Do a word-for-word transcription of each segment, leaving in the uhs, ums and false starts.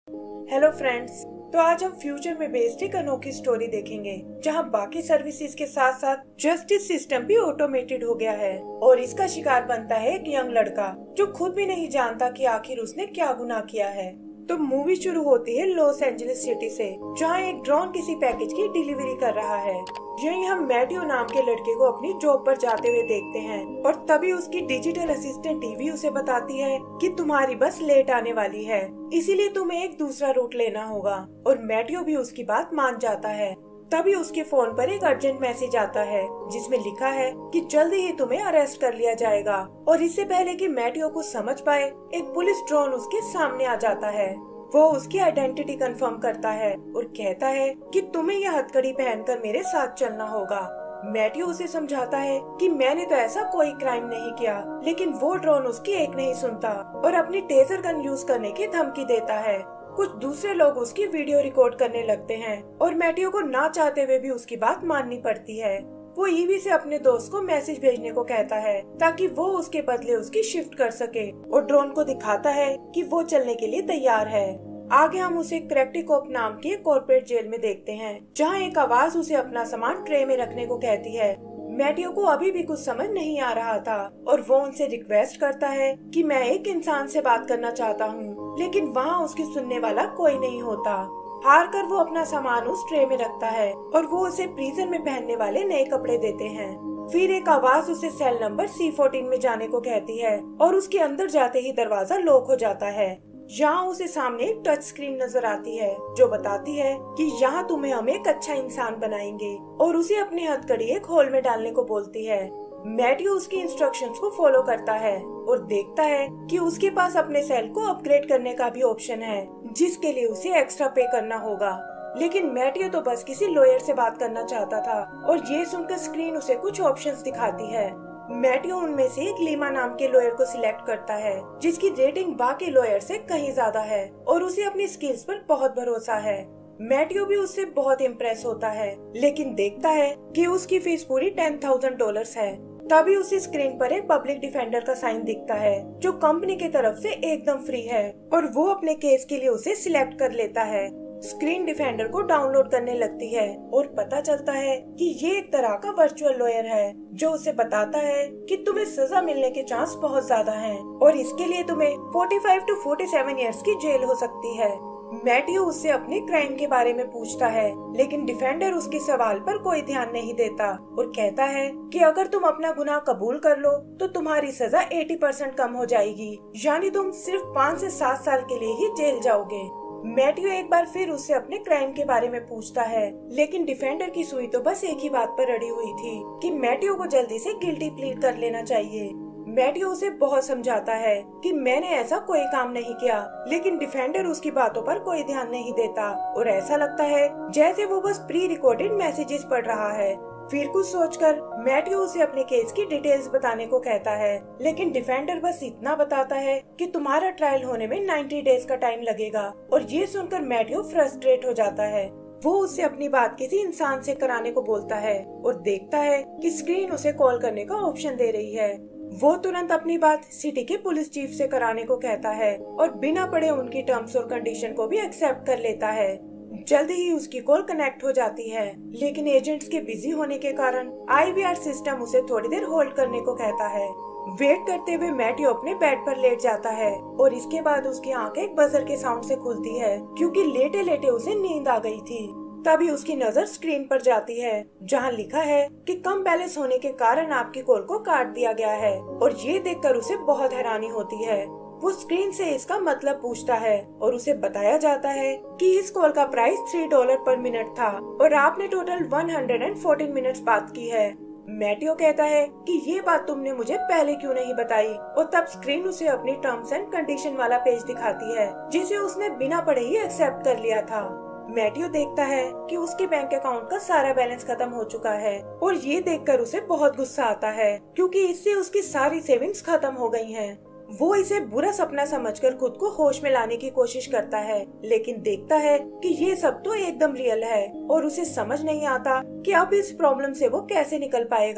Hello friends, तो आज हम फ्यूचर में बेस्ड एक अनोखी स्टोरी देखेंगे जहां बाकी सर्विसेज के साथ साथ जस्टिस सिस्टम भी ऑटोमेटेड हो गया है और इसका शिकार बनता है एक यंग लड़का जो खुद भी नहीं जानता कि आखिर उसने क्या गुनाह किया है। तो मूवी शुरू होती है लॉस एंजलिस सिटी से, जहां एक ड्रोन किसी पैकेज की डिलीवरी कर रहा है। यहीं हम मैटियो नाम के लड़के को अपनी जॉब पर जाते हुए देखते हैं और तभी उसकी डिजिटल असिस्टेंट टीवी उसे बताती है कि तुम्हारी बस लेट आने वाली है, इसीलिए तुम्हें एक दूसरा रूट लेना होगा। और मैटियो भी उसकी बात मान जाता है। तभी उसके फोन पर एक अर्जेंट मैसेज आता है जिसमें लिखा है कि जल्दी ही तुम्हें अरेस्ट कर लिया जाएगा। और इससे पहले कि मैटियो कुछ समझ पाए, एक पुलिस ड्रोन उसके सामने आ जाता है। वो उसकी आइडेंटिटी कंफर्म करता है और कहता है कि तुम्हें यह हथकड़ी पहनकर मेरे साथ चलना होगा। मैटियो उसे समझाता है कि मैंने तो ऐसा कोई क्राइम नहीं किया, लेकिन वो ड्रोन उसकी एक नहीं सुनता और अपनी टेजर गन यूज करने की धमकी देता है। कुछ दूसरे लोग उसकी वीडियो रिकॉर्ड करने लगते हैं और मैटियो को ना चाहते हुए भी उसकी बात माननी पड़ती है। वो ईवी से अपने दोस्त को मैसेज भेजने को कहता है ताकि वो उसके बदले उसकी शिफ्ट कर सके और ड्रोन को दिखाता है कि वो चलने के लिए तैयार है। आगे हम उसे क्रैक्टिकॉप नाम की कॉर्पोरेट जेल में देखते हैं, जहाँ एक आवाज उसे अपना सामान ट्रे में रखने को कहती है। मैटियो को अभी भी कुछ समझ नहीं आ रहा था और वो उनसे रिक्वेस्ट करता है कि मैं एक इंसान से बात करना चाहता हूँ, लेकिन वहाँ उसकी सुनने वाला कोई नहीं होता। हार कर वो अपना सामान उस ट्रे में रखता है और वो उसे प्रिजन में पहनने वाले नए कपड़े देते हैं। फिर एक आवाज उसे सेल नंबर सी फोर्टीन में जाने को कहती है और उसके अंदर जाते ही दरवाजा लॉक हो जाता है। यहाँ उसे सामने एक टच स्क्रीन नजर आती है जो बताती है कि यहाँ तुम्हें हम एक अच्छा इंसान बनाएंगे और उसे अपनी हथकड़ी एक होल में डालने को बोलती है। मैटियो उसकी इंस्ट्रक्शंस को फॉलो करता है और देखता है कि उसके पास अपने सेल को अपग्रेड करने का भी ऑप्शन है, जिसके लिए उसे एक्स्ट्रा पे करना होगा। लेकिन मैटियो तो बस किसी लॉयर से बात करना चाहता था और ये सुनकर स्क्रीन उसे कुछ ऑप्शंस दिखाती है। मैटियो उनमें से एक लीमा नाम के लॉयर को सिलेक्ट करता है जिसकी रेटिंग बाकी लॉयर से कहीं ज्यादा है और उसे अपनी स्किल्स पर बहुत भरोसा है। मैटियो भी उससे बहुत इम्प्रेस होता है, लेकिन देखता है कि उसकी फीस पूरी टेन थाउजेंड डॉलर है। तभी उसी स्क्रीन पर एक पब्लिक डिफेंडर का साइन दिखता है जो कंपनी की तरफ से एकदम फ्री है और वो अपने केस के लिए उसे सिलेक्ट कर लेता है। स्क्रीन डिफेंडर को डाउनलोड करने लगती है और पता चलता है कि ये एक तरह का वर्चुअल लॉयर है जो उसे बताता है कि तुम्हें सजा मिलने के चांस बहुत ज्यादा हैं और इसके लिए तुम्हें पैंतालीस टू सैंतालीस इयर्स की जेल हो सकती है। मैटियो उससे अपने क्राइम के बारे में पूछता है, लेकिन डिफेंडर उसके सवाल पर कोई ध्यान नहीं देता और कहता है कि अगर तुम अपना गुनाह कबूल कर लो तो तुम्हारी सजा अस्सी परसेंट कम हो जाएगी, यानी तुम सिर्फ पाँच से सात साल के लिए ही जेल जाओगे। मैटियो एक बार फिर उससे अपने क्राइम के बारे में पूछता है, लेकिन डिफेंडर की सुई तो बस एक ही बात पर अड़ी हुई थी कि मैटियो को जल्दी से गिल्टी प्लीड कर लेना चाहिए। मैटियो उसे बहुत समझाता है कि मैंने ऐसा कोई काम नहीं किया, लेकिन डिफेंडर उसकी बातों पर कोई ध्यान नहीं देता और ऐसा लगता है जैसे वो बस प्री रिकॉर्डेड मैसेजेस पढ़ रहा है। फिर कुछ सोचकर मैटियो उसे अपने केस की डिटेल्स बताने को कहता है, लेकिन डिफेंडर बस इतना बताता है कि तुम्हारा ट्रायल होने में नब्बे डेज का टाइम लगेगा। और ये सुनकर मैटियो फ्रस्ट्रेट हो जाता है। वो उससे अपनी बात किसी इंसान से कराने को बोलता है और देखता है कि स्क्रीन उसे कॉल करने का ऑप्शन दे रही है। वो तुरंत अपनी बात सिटी के पुलिस चीफ से कराने को कहता है और बिना पढ़े उनकी टर्म्स और कंडीशन को भी एक्सेप्ट कर लेता है। जल्दी ही उसकी कॉल कनेक्ट हो जाती है, लेकिन एजेंट्स के बिजी होने के कारण आई वी आर सिस्टम उसे थोड़ी देर होल्ड करने को कहता है। वेट करते हुए मैटियो अपने बेड पर लेट जाता है और इसके बाद उसकी आंखें एक बजर के साउंड से खुलती है, क्योंकि लेटे लेटे उसे नींद आ गई थी। तभी उसकी नजर स्क्रीन पर जाती है जहां लिखा है कि कम बैलेंस होने के कारण आपकी कॉल को काट दिया गया है और ये देखकर उसे बहुत हैरानी होती है। वो स्क्रीन से इसका मतलब पूछता है और उसे बताया जाता है कि इस कॉल का price three dollar per minute था और आपने टोटल एक सौ चौदह मिनट्स बात की है। मैटियो कहता है कि ये बात तुमने मुझे पहले क्यों नहीं बताई, और तब स्क्रीन उसे अपनी टर्म्स एंड कंडीशन वाला पेज दिखाती है जिसे उसने बिना पढ़े ही एक्सेप्ट कर लिया था। मैटियो देखता है कि उसके बैंक अकाउंट का सारा बैलेंस खत्म हो चुका है और ये देखकर उसे बहुत गुस्सा आता है, क्योंकि इससे उसकी सारी सेविंग्स खत्म हो गई हैं। वो इसे बुरा सपना समझकर खुद को होश में लाने की कोशिश करता है, लेकिन देखता है कि ये सब तो एकदम रियल है और उसे समझ नहीं आता कि अब इस प्रॉब्लम से वो कैसे निकल पाएगा।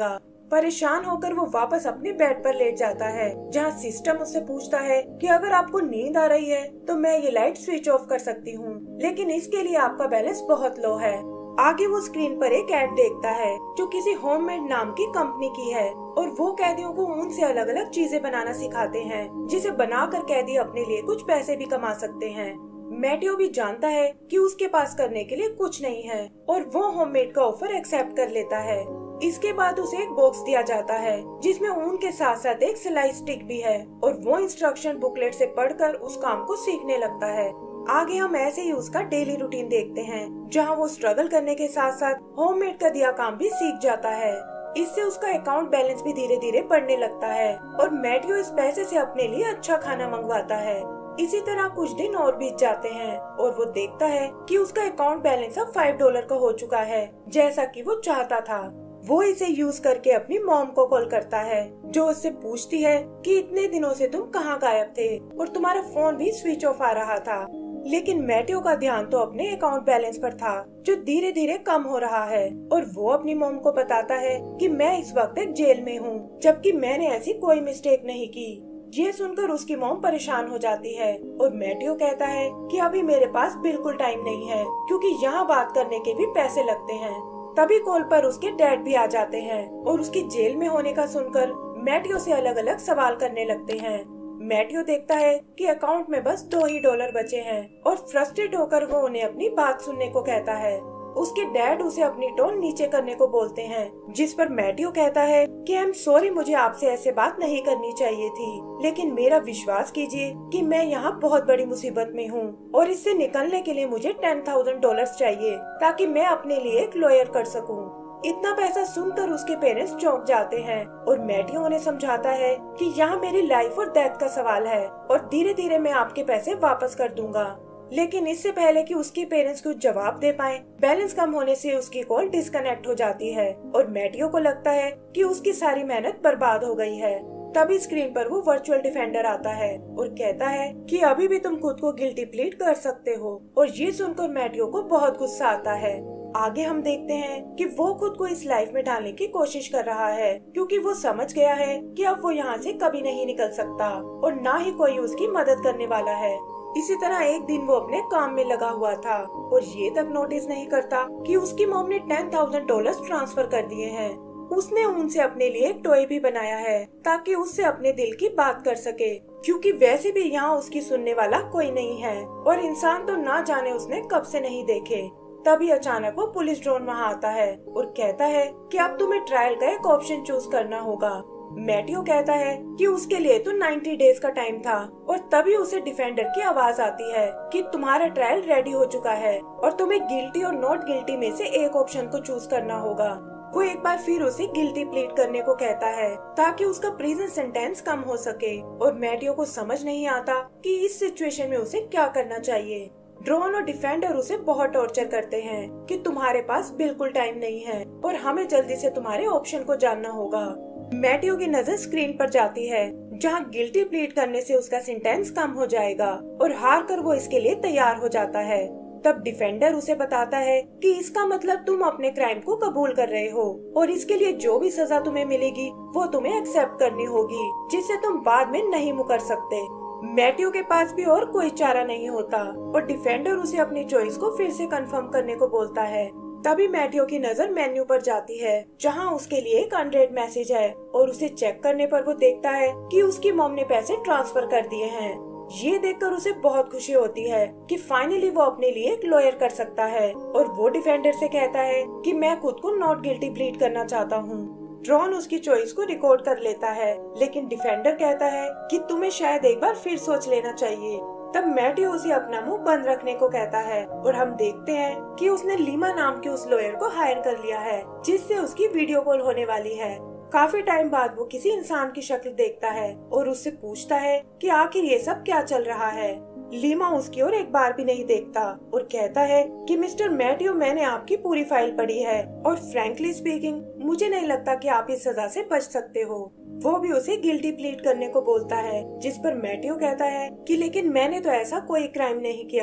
परेशान होकर वो वापस अपने बेड पर लेट जाता है, जहाँ सिस्टम उससे पूछता है कि अगर आपको नींद आ रही है तो मैं ये लाइट स्विच ऑफ कर सकती हूँ, लेकिन इसके लिए आपका बैलेंस बहुत लो है। आगे वो स्क्रीन पर एक एड देखता है जो किसी होममेड नाम की कंपनी की है और वो कैदियों को ऊन से अलग अलग चीजें बनाना सिखाते हैं, जिसे बनाकर कैदी अपने लिए कुछ पैसे भी कमा सकते हैं। मैटियो भी जानता है कि उसके पास करने के लिए कुछ नहीं है और वो होममेड का ऑफर एक्सेप्ट कर लेता है। इसके बाद उसे एक बॉक्स दिया जाता है जिसमें ऊन के साथ साथ एक सिलाई स्टिक भी है और वो इंस्ट्रक्शन बुकलेट से पढ़कर उस काम को सीखने लगता है। आगे हम ऐसे ही उसका डेली रूटीन देखते हैं, जहाँ वो स्ट्रगल करने के साथ साथ होममेड का दिया काम भी सीख जाता है। इससे उसका अकाउंट बैलेंस भी धीरे धीरे बढ़ने लगता है और मैटियो इस पैसे से अपने लिए अच्छा खाना मंगवाता है। इसी तरह कुछ दिन और बीत जाते हैं और वो देखता है कि उसका अकाउंट बैलेंस अब फाइव डॉलर का हो चुका है, जैसा कि वो चाहता था। वो इसे यूज करके अपनी मॉम को कॉल करता है, जो उससे पूछती है कि इतने दिनों से तुम कहाँ गायब थे और तुम्हारा फोन भी स्विच ऑफ आ रहा था। लेकिन मैटियो का ध्यान तो अपने अकाउंट बैलेंस पर था, जो धीरे धीरे कम हो रहा है और वो अपनी मॉम को बताता है कि मैं इस वक्त एक जेल में हूँ, जबकि मैंने ऐसी कोई मिस्टेक नहीं की। ये सुनकर उसकी मॉम परेशान हो जाती है और मैटियो कहता है कि अभी मेरे पास बिल्कुल टाइम नहीं है, क्योंकि यहाँ बात करने के भी पैसे लगते हैं। तभी कॉल पर उसके डैड भी आ जाते हैं और उसकी जेल में होने का सुनकर मैटियो से अलग अलग सवाल करने लगते हैं। मैटियो देखता है कि अकाउंट में बस दो ही डॉलर बचे हैं और फ्रस्ट्रेट होकर वो उन्हें अपनी बात सुनने को कहता है। उसके डैड उसे अपनी टोन नीचे करने को बोलते हैं, जिस पर मैटियो कहता है कि आई एम सॉरी, मुझे आपसे ऐसे बात नहीं करनी चाहिए थी, लेकिन मेरा विश्वास कीजिए कि मैं यहाँ बहुत बड़ी मुसीबत में हूँ और इससे निकलने के लिए मुझे टेन थाउजेंड डॉलर चाहिए ताकि मैं अपने लिए एक लॉयर कर सकूँ। इतना पैसा सुनकर उसके पेरेंट्स चौंक जाते हैं और मैटियो उन्हें समझाता है कि यहाँ मेरी लाइफ और डेथ का सवाल है और धीरे धीरे मैं आपके पैसे वापस कर दूंगा। लेकिन इससे पहले कि उसके पेरेंट्स कुछ जवाब दे पाएं, बैलेंस कम होने से उसकी कॉल डिस्कनेक्ट हो जाती है और मैटियो को लगता है कि उसकी सारी मेहनत बर्बाद हो गई है। तभी स्क्रीन पर वो वर्चुअल डिफेंडर आता है और कहता है कि अभी भी तुम खुद को गिल्टी प्लीड कर सकते हो, और ये सुनकर मैटियो को बहुत गुस्सा आता है। आगे हम देखते हैं कि वो खुद को इस लाइफ में डालने की कोशिश कर रहा है, क्योंकि वो समझ गया है कि अब वो यहाँ से कभी नहीं निकल सकता और ना ही कोई उसकी मदद करने वाला है। इसी तरह एक दिन वो अपने काम में लगा हुआ था और ये तक नोटिस नहीं करता कि उसकी मॉम ने टेन थाउजेंड डॉलर ट्रांसफर कर दिए हैं। उसने उनसे अपने लिए एक टॉय भी बनाया है ताकि उससे अपने दिल की बात कर सके, क्योंकि वैसे भी यहाँ उसकी सुनने वाला कोई नहीं है और इंसान तो ना जाने उसने कब से नहीं देखे। तभी अचानक वो पुलिस ड्रोन वहाँ आता है और कहता है कि अब तुम्हें ट्रायल का एक ऑप्शन चूज करना होगा। मैटियो कहता है कि उसके लिए तो नाइन्टी डेज का टाइम था और तभी उसे डिफेंडर की आवाज आती है कि तुम्हारा ट्रायल रेडी हो चुका है और तुम्हें गिल्टी और नॉट गिल्टी में से एक ऑप्शन को चूज करना होगा। वो एक बार फिर उसे गिल्टी प्लीड करने को कहता है ताकि उसका प्रिजन सेंटेंस कम हो सके और मैटियो को समझ नहीं आता कि इस सिचुएशन में उसे क्या करना चाहिए। ड्रोन और डिफेंडर उसे बहुत टॉर्चर करते हैं कि तुम्हारे पास बिल्कुल टाइम नहीं है और हमें जल्दी से तुम्हारे ऑप्शन को जानना होगा। मैटियो की नजर स्क्रीन पर जाती है जहां गिल्टी प्लीड करने से उसका सेंटेंस कम हो जाएगा और हार कर वो इसके लिए तैयार हो जाता है। तब डिफेंडर उसे बताता है कि इसका मतलब तुम अपने क्राइम को कबूल कर रहे हो और इसके लिए जो भी सजा तुम्हें मिलेगी वो तुम्हें एक्सेप्ट करनी होगी, जिससे तुम बाद में नहीं मुकर सकते। मैटियो के पास भी और कोई चारा नहीं होता और डिफेंडर उसे अपनी चॉइस को फिर से कंफर्म करने को बोलता है। तभी मैटियो की नजर मेन्यू पर जाती है जहां उसके लिए एक अनरेड मैसेज है और उसे चेक करने पर वो देखता है कि उसकी मॉम ने पैसे ट्रांसफर कर दिए हैं। ये देखकर उसे बहुत खुशी होती है कि फाइनली वो अपने लिए एक लॉयर कर सकता है और वो डिफेंडर से कहता है कि मैं खुद को नॉट गिल्टी प्लीड करना चाहता हूँ। ड्रोन उसकी चॉइस को रिकॉर्ड कर लेता है, लेकिन डिफेंडर कहता है कि तुम्हें शायद एक बार फिर सोच लेना चाहिए। तब मैटियो उसे अपना मुंह बंद रखने को कहता है और हम देखते हैं कि उसने लीमा नाम के उस लॉयर को हायर कर लिया है जिससे उसकी वीडियो कॉल होने वाली है। काफी टाइम बाद वो किसी इंसान की शक्ल देखता है और उससे पूछता है कि आखिर ये सब क्या चल रहा है। लीमा उसकी ओर एक बार भी नहीं देखता और कहता है कि मिस्टर मैटियो, मैंने आपकी पूरी फाइल पढ़ी है और फ्रैंकली स्पीकिंग मुझे नहीं लगता कि आप इस सजा से बच सकते हो। वो भी उसे गिल्टी प्लीड करने को बोलता है, जिस पर मैटियो कहता है कि लेकिन मैंने तो ऐसा कोई क्राइम नहीं किया।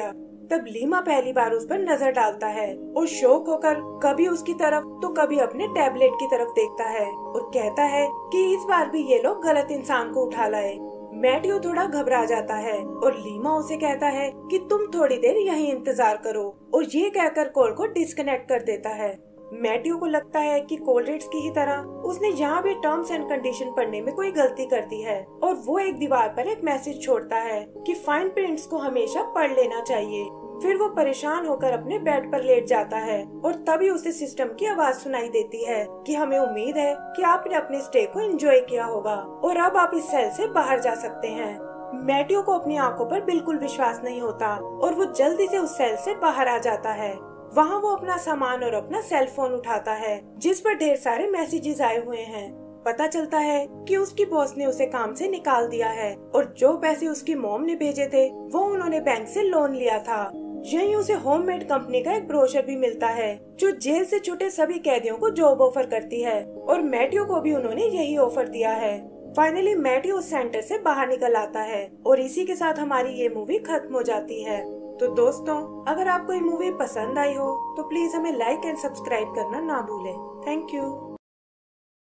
तब लीमा पहली बार उस पर नजर डालता है और शौक होकर कभी उसकी तरफ तो कभी अपने टैबलेट की तरफ देखता है और कहता है कि इस बार भी ये लोग गलत इंसान को उठा लाए। मैट्यू थोड़ा घबरा जाता है और लीमा उसे कहता है कि तुम थोड़ी देर यहीं इंतजार करो और ये कहकर कॉल को डिस्कनेक्ट कर देता है। मैट्यू को लगता है कि कोलरेट्स की ही तरह उसने यहाँ भी टर्म्स एंड कंडीशन पढ़ने में कोई गलती कर दी है और वो एक दीवार पर एक मैसेज छोड़ता है कि फाइन प्रिंट्स को हमेशा पढ़ लेना चाहिए। फिर वो परेशान होकर अपने बेड पर लेट जाता है और तभी उसे सिस्टम की आवाज सुनाई देती है कि हमें उम्मीद है कि आपने अपने स्टे को एंजॉय किया होगा और अब आप इस सेल से बाहर जा सकते हैं। मैट्यू को अपनी आंखों पर बिल्कुल विश्वास नहीं होता और वो जल्दी से उस सेल से बाहर आ जाता है। वहाँ वो अपना सामान और अपना सेल फोन उठाता है जिस पर ढेर सारे मैसेजेस आए हुए हैं। पता चलता है कि उसकी बॉस ने उसे काम से निकाल दिया है और जो पैसे उसकी मॉम ने भेजे थे वो उन्होंने बैंक से लोन लिया था। यहीं उसे होममेड कंपनी का एक ब्रोशर भी मिलता है जो जेल से छूटे सभी कैदियों को जॉब ऑफर करती है और मैट्यू को भी उन्होंने यही ऑफर दिया है। फाइनली मैट्यू उस सेंटर से बाहर निकल आता है और इसी के साथ हमारी ये मूवी खत्म हो जाती है। तो दोस्तों, अगर आपको ये मूवी पसंद आई हो तो प्लीज हमें लाइक एंड सब्सक्राइब करना ना भूलें। Thank you.